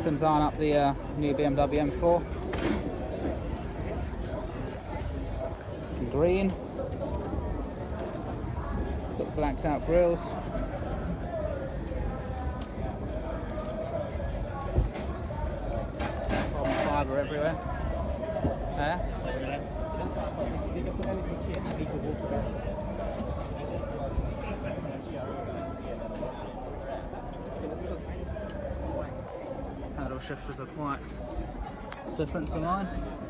bottoms aren't up the new BMW M4. Green. Got blacked out grills. Carbon fibre everywhere. Paddle shifters are quite different to mine.